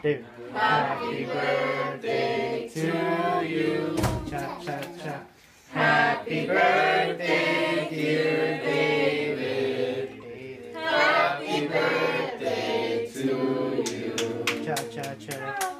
David. Happy birthday to you. Cha, cha, cha. Happy birthday, dear David. Happy birthday to you. Cha, cha, cha.